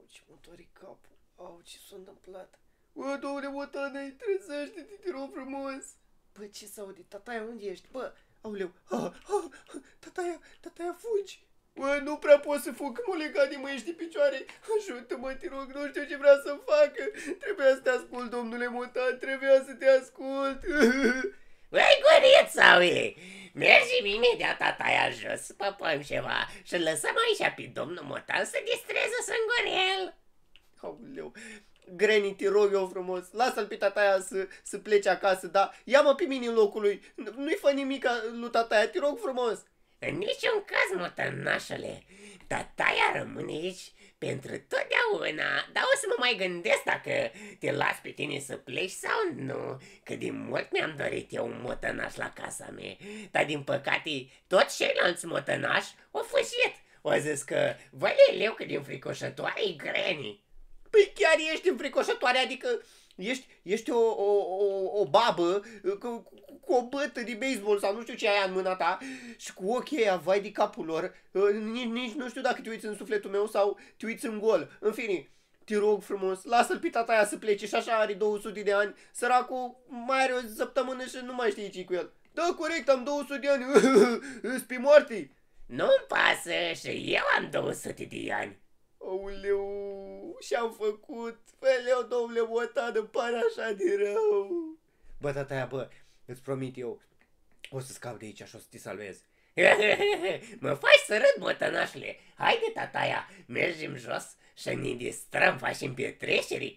ce motori capul. Au, ce s-a întâmplat? Bă, domnule Motanei, trezește-te, te rog frumos. Bă, ce s-aude? Tataia, unde ești? Bă, auleu. Tataia, fugi. Bă, nu prea pot să fug, că m-o legat de mâini și de picioare. Ajută-mă, te rog, nu știu ce vrea să facă. Trebuia să te ascult, domnule Motan, trebuia să te ascult. Băi, gurițaui, mergem imediat tataia jos să păpăm ceva și lăsăm aici pe domnul Motan să distreze sângurel. Aoleu, Granny, te rog eu frumos, lasă-l pe tataia să plece acasă, dar ia-mă pe mine în locul lui, nu-i fă nimic lui tataia, te rog frumos. În niciun caz, motănașule, tataia rămâne aici pentru totdeauna, dar o să mă mai gândesc dacă te las pe tine să pleci sau nu, că din mult mi-am dorit eu un motănaș la casa mea, dar din păcate toți ceilalți motănași au fugit. O zis că văleleu că din fricoșătoare e Granny. Păi chiar ești înfricoșătoare, adică ești o babă cu o bătă de baseball sau nu știu ce ai în mâna ta și cu ochii aia, vai de capul lor, nici nu știu dacă te uiți în sufletul meu sau te uiți în gol. În fine, te rog frumos, lasă-l pe tataia să plece și așa are 200 de ani, săracul mai are o săptămână și nu mai știe ce cu el. Da, corect, am 200 de ani, îți pe moarte. Nu-mi pasă și eu am 200 de ani. Aoleu, și-am făcut, feleu, domnule Motan, îmi pare așa de rău. Bă, tataia, bă, îți promit eu, o să scap de aici și o să te salvez. Mă faci să râd, motănașule. Haide, tataia, mergem jos și ne distrăm, facem petreceri.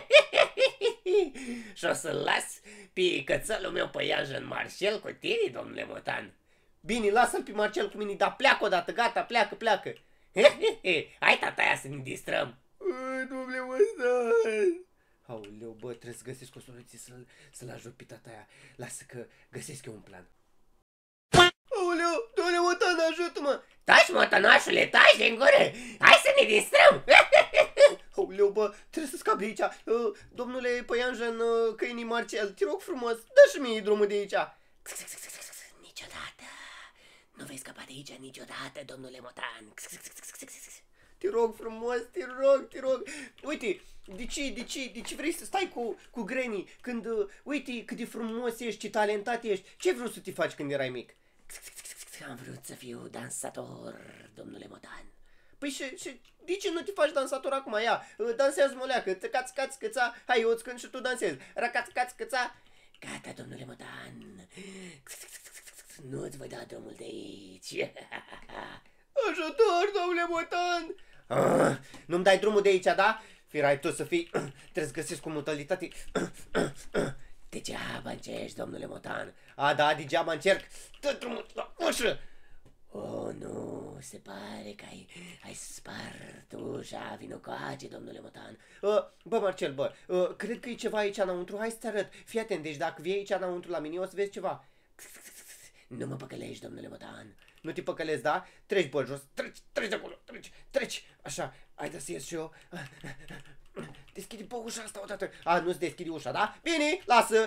Și o să-l las pe cățelul meu păianjen Marcel cu tine, domnule Motan. Bine, lasă-l pe Marcel cu mine, dar pleacă odată, gata, pleacă. Hai, tataia, să ne distrăm. Domnule Motan. Aoleu, bă, trebuie să găsesc o soluție să-l ajut pe tataia. Lasă că găsesc eu un plan. Aoleu, domnule Motan, ajută-mă! Taci, motănașule, taci din gură! Hai să ne distrăm! Aoleu, bă, trebuie să scap de aici. Domnule păianjen, câinii Marcel, te rog frumos, dă și mie drumul de aici. Niciodată! Nu vei scăpa de aici niciodată, domnule Motan! Te rog frumos, te rog. Uite, de ce vrei să stai cu Granny când, uite cât de frumos ești, ce talentat ești? Ce vrei să te faci când erai mic? Am vrut să fiu dansator, domnule Motan. Păi și de ce nu te faci dansator acum? Ia, dansează moleacă, țăcați, câța, hai, eu îți cânt și tu dansezi. Racați, câța. Gata, domnule Motan. Nu-ți voi da drumul de aici. Ajutor, domnule Motan. Nu-mi dai drumul de aici, da? Firai tu să fii, trebuie să găsesc o modalitate. Degeaba încerci, domnule Motan. A, da, degeaba încerc. Dă drumul la ușă. Oh, nu, se pare că ai spart ușa, vino coace, domnule Motan. Bă, Marcel, bă, cred că e ceva aici înăuntru, hai să te arăt. Fii atent, deci dacă vii aici înăuntru la mine, o să vezi ceva. Nu mă păcălești, domnule Motan. Nu te păcălezi, da? Treci, bă, jos, treci de acolo, treci. Așa, hai să ies și eu. Deschide, bă, ușa asta odată. Nu-ți deschide ușa, da? Bine, lasă.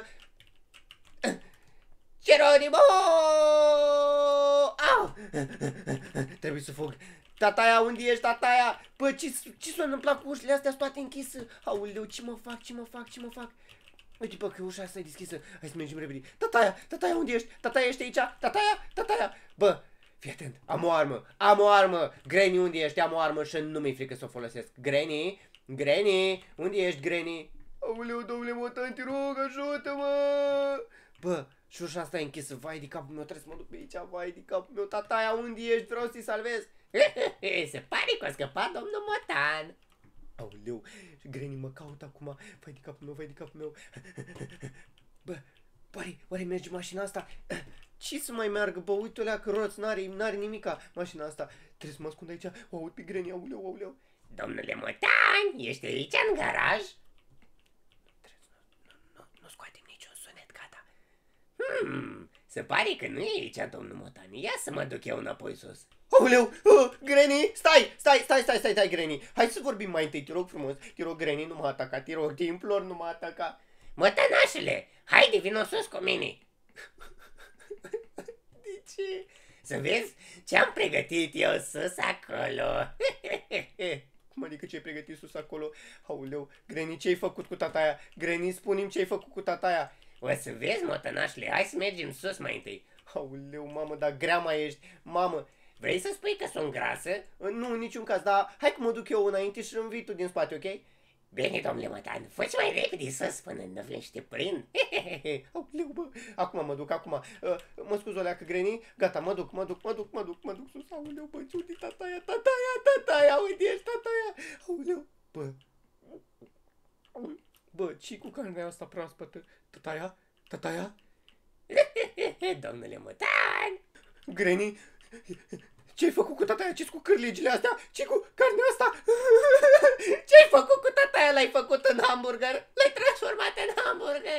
Geronimo! Au! Trebuie să fug. Tataia, unde ești, tataia? Bă, ce s-a întâmplat cu ușile astea toate închise? Aoleu, ce mă fac? Uite, bă, că ușa asta e deschisă. Hai să mergem repede. Tataia, unde ești? Tataia, ești aici? Tataia! Bă, fii atent, am o armă. Granny, unde ești? Am o armă și nu mi-e frică să o folosesc. Granny, unde ești, Granny? Aoleu, domnule Motan, te rog, ajută-mă! Bă, și ușa asta e închisă, vai de capul meu, trebuie să mă duc pe aici, vai de capul meu, tataia, unde ești? Vreau să-i salvez. Se pare că a scăpat domnul Motan. Aoleu, Granny mă caută acum, vai de capul meu. Bă, oare merge mașina asta? Ce să mai meargă, bă, uite-o că roți, n-are nimica mașina asta. Trebuie să mă ascund aici, o aud pe Granny, aoleu. Domnule Motan, ești aici în garaj? Nu scoatem niciun sunet, gata. Se pare că nu e aici, domnul Motan. Ia să mă duc eu înapoi sus. Aoleu, Granny, stai, Granny. Hai să vorbim mai întâi, te rog frumos. Te rog, Granny, nu mă ataca, te rog, te implor, nu mă ataca. Mătănașule, haide, vino sus cu mine. De ce? Să vezi ce am pregătit eu sus acolo. Cum adică ce-ai pregătit sus acolo? Aoleu, Granny, ce-ai făcut cu tataia? Granny, spune-mi ce-ai făcut cu tataia. O să vezi, motănașule, hai să mergem sus mai întâi. Aoleu, mamă, dar grea mai ești. Mamă, Vrei să spui că sunt grasă? nu, în niciun caz, dar hai că mă duc eu înainte și îmi vii tu din spate, ok? Bine, domnule Motan, fă mai repede sus până nu vin și te prind. Aoleu, bă, acum mă duc, acum. Mă scuz o leacă, Granny, gata, mă duc sus. Aoleu, bă, ce unde tataia, uite, ești tataia. Aoleu, bă, ce cu carnea asta proaspătă? Tataia? Domnule Motan! Granny, ce-ai făcut cu tataia? Ce-s cu cârligile astea? Ce cu carnea asta? Ce-ai făcut cu tataia? L-ai făcut în hamburger? L-ai transformat în hamburger?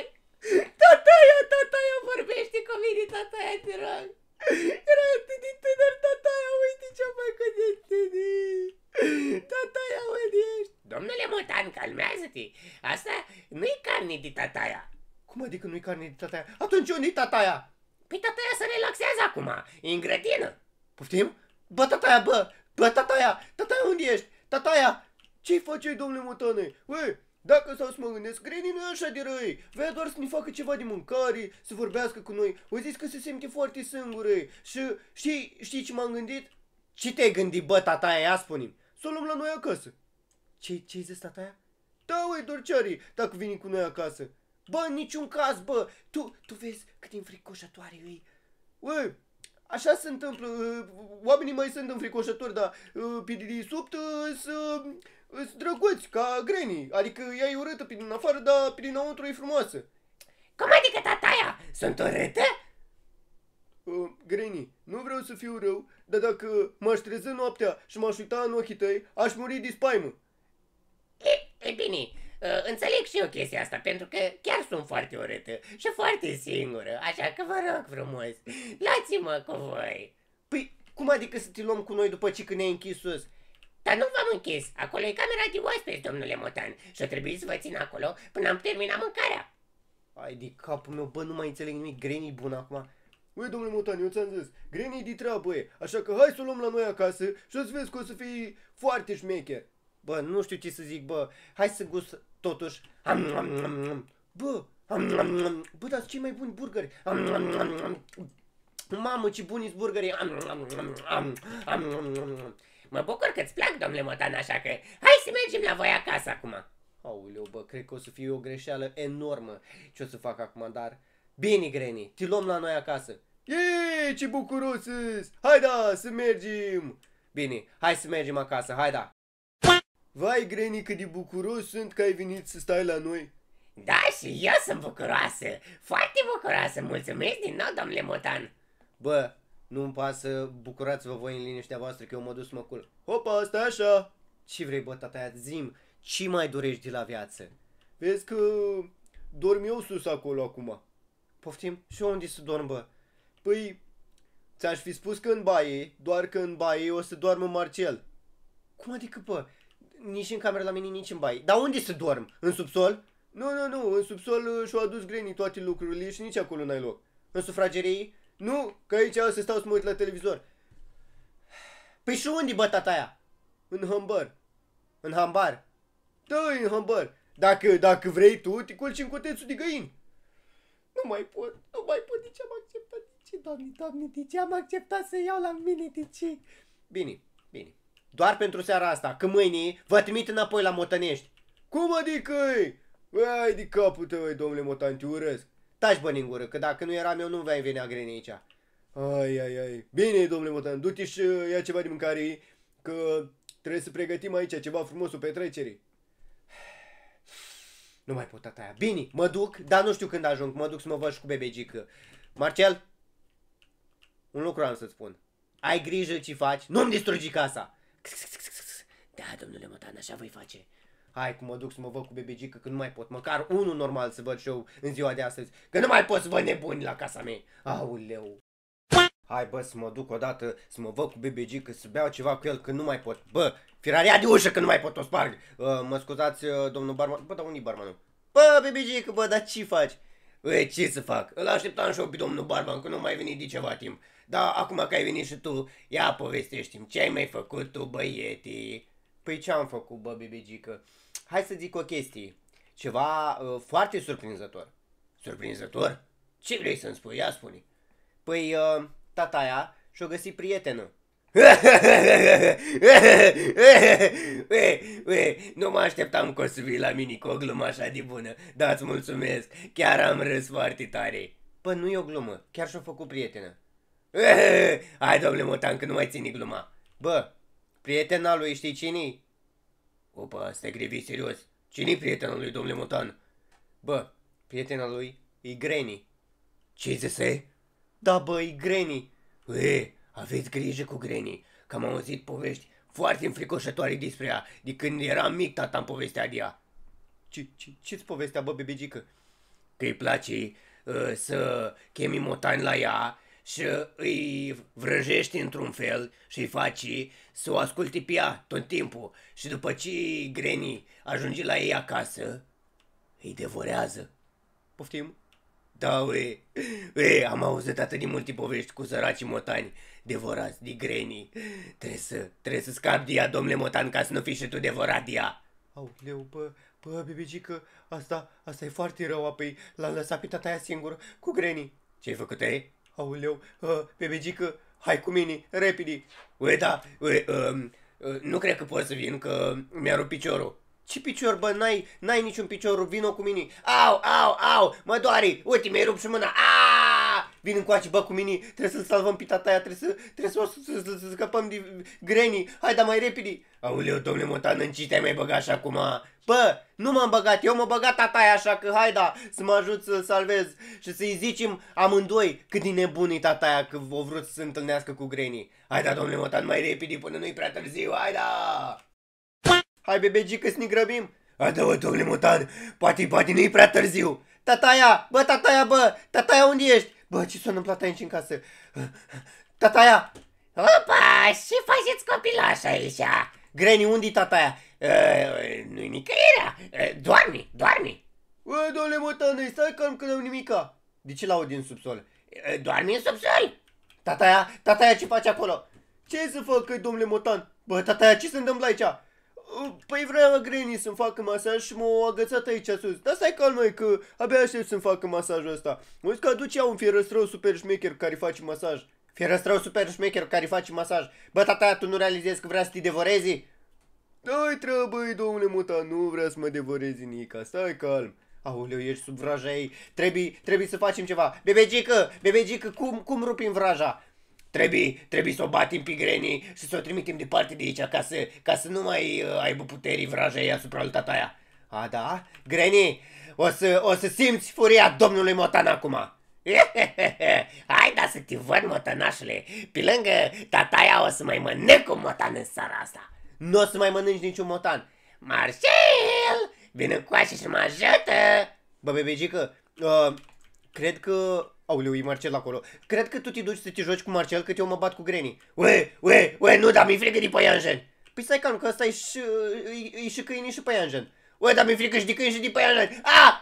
Tataia, Vorbește cu mine, tataia, te rog. era atât de tânăr, tataia, uite ce-a făcut de tânăr. Tataia, unde ești? Domnule Motan, calmează-te. Asta nu-i carne de tataia. Cum adică nu-i carne de tataia? Atunci unde-i tataia? Păi tataia se relaxează acum, e în grădină. Poftim? Bă, tataia, unde ești? Tataia, ce-i face, domnule Motane? Ui, dacă stau să mă gândesc, Granny nu e așa de răi. Vrea doar să ne facă ceva de mâncare, să vorbească cu noi. O zis că se simte foarte singură. Și știi ce m-am gândit? Ce te-ai gândit, bă, tataia? Ia spune-mi. Să o luăm la noi acasă. Ce-ai zis, tataia? Da, ui, dorcearii, dacă vine cu noi acasă. Bă, în niciun caz, bă. Tu vezi cât de înfricoșătoare e. Ui, așa se întâmplă. Oamenii mai sunt înfricoșători, dar pe dedesubt sunt drăguți, ca Granny. Adică ea e urâtă pe din afară, dar pe dinăuntru e frumoasă. Cum adică tataia? Sunt urâtă? Granny, nu vreau să fiu rău, dar dacă m-aș trezi noaptea și m-aș uita în ochii tăi, aș muri de spaimă. E bine, înțeleg și eu chestia asta, pentru că chiar sunt foarte urâtă și foarte singură, așa că vă rog frumos, luați-mă cu voi. Păi, cum adică să te luăm cu noi după ce când ne-ai închis sus? Dar nu v-am închis, acolo e camera de oaspeți, domnule Motan, și o trebuie să vă țin acolo până am terminat mâncarea. Ai de capul meu, bă, nu mai înțeleg nimic, Granny e bună acum. Ui, domnule Motan, eu ți-am zis, Granny e de treabă, așa că hai să o luăm la noi acasă și o să vezi că o să fii foarte șmecher. Bă, nu știu ce să zic, bă, hai să gust totuși. Bă, dar cei mai buni burgeri. Mamă, ce buni-s burgerii. Mă bucur că-ți plac, domnule Motan, așa că hai să mergem la voi acasă acum. Aoleu, bă, cred că o să fie o greșeală enormă ce o să fac acum, dar... Bine, Granny, te luăm la noi acasă. Ei, ce bucuros îs! Hai da, să mergem! Bine, hai să mergem acasă, hai da! Vai, Granny, cât de bucuros sunt că ai venit să stai la noi. Da, și eu sunt bucuroasă, foarte bucuroasă, mulțumesc din nou, domnule Motan. Bă, nu-mi pasă, bucurați-vă voi în liniștea voastră că eu mă duc să mă culc. Hopa, stai așa! Ce vrei, bă, tataia, zi-mi, ce mai dorești de la viață? Vezi că dorm eu sus acolo acum. Poftim? Și unde să dorm, bă? Păi, ți-aș fi spus că în baie, doar că în baie o să doarmă Marcel. Cum adică, bă? Nici în cameră la mine, nici în baie. Dar unde să dorm? În subsol? Nu, în subsol și-a adus Granny toate lucrurile și nici acolo n-ai loc. În sufragerie? Nu, că aici o să stau să mă uit la televizor. Păi și unde, bă, tataia? În hambar. În hambar? Da, în hambar. Dacă vrei tu, te culci în cotețul de găini. Nu mai pot, de ce am acceptat? De ce, doamne, de ce am acceptat să iau la mine, de ce? Bine. Doar pentru seara asta, că mâine vă trimit înapoi la Motănești. Cum adică? Ai de capul tău, domnule Motan, te urăsc. Taci, bă, în gură, că dacă nu eram eu, nu vei venea Granny aici. Ai. Bine, domnule Motan, du-te și ia ceva de mâncare, că trebuie să pregătim aici ceva frumos, o petrecere. Nu mai pot, tataia. Bine, mă duc, dar nu știu când ajung. Mă duc să mă văd și cu bebegică. Marcel, un lucru am să-ți spun. Ai grijă ce faci, nu-mi distrugi casa. Da, domnule Motan, așa voi face. Hai, cum mă duc să mă văd cu bebegică, că nu mai pot. Măcar unul normal să văd și eu în ziua de astăzi. Că nu mai pot să văd nebuni la casa mea. Auleu. Hai, bă, să mă duc odată să mă văd cu bebegică, să beau ceva cu el, că nu mai pot. Bă, firaria de ușă, că nu mai pot o sparg. Mă scuzați, domnul barman. Bă, dar unde-i barmanul? Bă, bebegică, bă, dar ce faci? Ce să fac? Îl așteptam și eu pe domnul barman, că nu mai venit de ceva timp. Dar acum că ai venit și tu, ia povestește-mi, ce ai mai făcut tu, băietii? Păi ce am făcut, bă, bebegică? Hai să zic o chestie. Ceva foarte surprinzător. Surprinzător? Ce vrei să-mi spui? Ia spune. Păi, tata aia și-o găsit prietenă. Nu mă așteptam că o să vii la mine cu o glumă așa de bună, dar îți mulțumesc, chiar am râs foarte tare. Bă, nu e o glumă, chiar și-a făcut prietenă. Hai, domnule Motan, că nu mai ține gluma. Bă, prietena lui știi cine-i? Opa, stai grevit serios. Cine-i prietenul lui, domnule Motan? Bă, prietena lui e Granny. Ce zise? Da, bă, e Granny. Aveți grijă cu Granny, că am auzit povești foarte înfricoșătoare despre ea, de când eram mic tata îmi povestea de ea. Ce-ți povestea, bă, bebegică? Că îi place să chemi motani la ea și îi vrăjești într-un fel și îi faci să o asculte pe ea tot timpul. Și după ce Granny ajunge la ei acasă, îi devorează. Poftim? Da, am auzit atât de multe povești cu săracii motani devorați de Granny. Trebuie să scapi de ea, domnule motan, ca să nu fii și tu devorat de ea. Aoleu, bă, bebegică, asta e foarte rău, apoi l-am lăsat pe tata aia singur cu Granny. Ce-ai făcut, ei? Aoleu, bebegică, hai cu mine, repede. Nu cred că poți să vin, că mi-a rupt piciorul. Ce picior, bă, n-ai niciun picior, vino cu mine. Au, mă doare, uite, mi-ai rupt și mâna, Vin încoace, bă, cu mine, trebuie să-l salvăm pe tata aia, trebuie să scăpăm de Granny, hai, dar mai repede. Aoleu, domnule Motan, în ce te-ai mai băgat și acum? Bă, nu m-am băgat, eu m-am băgat tata aia, așa că hai, da, să mă ajut să-l salvez și să-i zicem amândoi cât de nebun e tata aia că o vrut să se întâlnească cu Granny. Hai, da, domnule Motan, mai repede până nu-i prea târziu, hai, da! Hai, bebegică, să ne grăbim. Hai, da, bă, domnule Motan, poate nu-i prea târziu. Tataia, tataia, unde ești? Bă, ce s-a întâmplat aici în casă? Tataia! Opa, ce faceți copilaș aici? Granny, unde-i tataia? Nu-i nicăierea, doarme. Bă, domnule Motan, stai calm că n-au nimica. De ce l-aud din subsol? Doarme în subsol. Tataia, ce faci acolo? Ce să facă, domnule Motan? Bă, tataia, ce se întâmplă aici? Păi vrea Granny să-mi facă masaj și m-a agățat aici sus. Dar stai calm, măi, că abia aștept să-mi facă masajul ăsta. Mă zic că aduce ea un fierăstrău super șmecher care face masaj. Fierăstrău super șmecher care face masaj. Bă, tataia, tu nu realizezi că vrea să te devorezi? Dai treabă, domnule Motan, nu vrea să mă devorezi Nica, stai calm. Aoleu, ești sub vraja ei, trebuie să facem ceva. Bebegică, cum rupim vraja? Trebuie să o batem pe Granny și să o trimitem departe de aici ca să nu mai aibă puterii vraja ei asupra lui tataia. A, da? Granny, o să simți furia domnului Motan acum. Hai, da, să te văd, motănașule. Pe lângă tataia o să mai mănânc un motan în seara asta. Nu o să mai mănânci niciun motan. Marcel, vine încoace și mă ajută. Bă, bebegică, cred că... Aoleu, e Marcel acolo. Cred că tu te duci să te joci cu Marcel, că eu mă bat cu Granny. Nu, dar mi-e frică de păianjen. Păi stai calm, că ăsta e și câini și păianjen. Dar mi-e frică și de câini și de păianjen.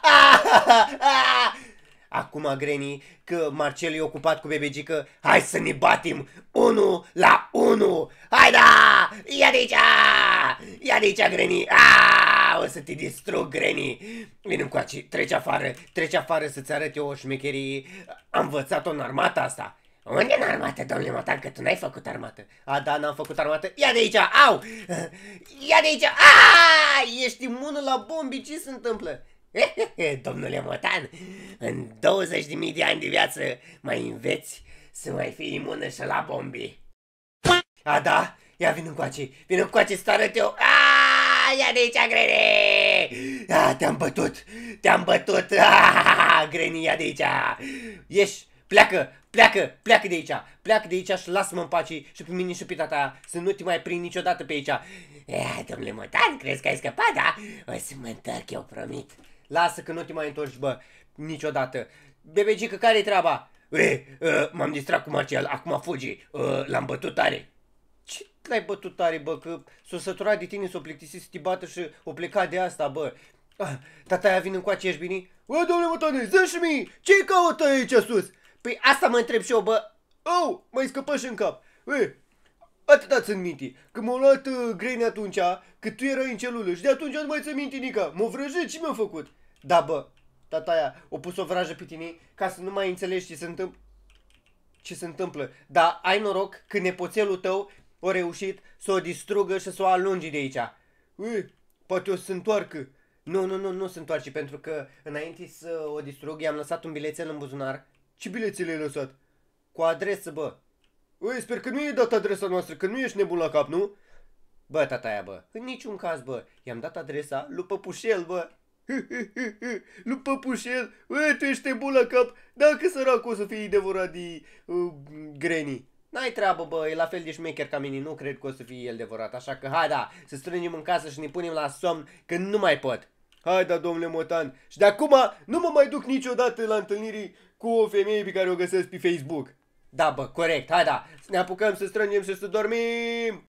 Acum, Granny, că Marcel e ocupat cu bebegică, hai să ne batem 1 la 1. Hai, da! Ia de aici, Granny. O să te distrug, Granny. Vine încoace, treci afară să-ți arăt eu o șmecherie. Am învățat-o în armata asta. Unde în armată, domnule Motan, că tu n-ai făcut armată? A, da, n-am făcut armată. Ia de aici, au! Ia de aici, ești imună la bombi, ce se întâmplă? Domnule Motan, în 20.000 de ani de viață mai înveți să mai fii imună și la bombi. A, da? Ia vin încoace să te arăt eu. Ia de aici, Granny! Te-am bătut. Granny, ia de aici. Ieși, pleacă de aici. Pleacă de aici și lasă-mă în pace și pe mine și pe tata să nu te mai prind niciodată pe aici. Domnule Motan, crezi că ai scăpat, da? O să mă întorc, eu promit. Lasă că nu te mai întorci, bă, niciodată. Bebegică, care-i treaba? M-am distrat cu Marcel, acum fugi. L-am bătut tare. Ce l-ai bătut tare, bă, că s-o săturat de tine, s-o plictisit să te bată și o pleca de asta, bă. Tataia, vin încoace, ești bine? Bă, domnule Motane, zi și mie, ce-i caută aici sus? Păi asta mă întreb și eu, bă. Mai scăpă și în cap. Atâta ți-mi minte. Când m-a luat Granny atunci, că tu erai în celulă și de atunci nu mai ți minte nica. M-a vrăjit și mi-a făcut. Da, bă, tataia a pus o vrajă pe tine ca să nu mai înțelegi ce se întâmplă. Dar ai noroc că nepoțelul tău a reușit să o distrugă și să o alungi de aici. Poate o să se întoarcă. Nu se întoarce, pentru că înainte să o distrug i-am lăsat un bilețel în buzunar. Ce bilețel ai lăsat? Cu adresă, bă. Sper că nu e dat adresa noastră, că nu ești nebun la cap, nu? Bă, tataia, bă, în niciun caz, bă. I-am dat adresa lui Păpușel, bă. Lui Păpușel, tu ești nebun la cap. Dacă săracul o să fie devorat de Granny. N-ai treabă, bă, e la fel de șmecher ca mine, nu cred că o să fie el devorat. Așa că, hai da, să strângem în casă și ne punem la somn, că nu mai pot. Hai da, domnule Motan. Și de acum nu mă mai duc niciodată la întâlniri cu o femeie pe care o găsesc pe Facebook. Da, bă, corect, hai da, să ne apucăm să strângem și să dormim.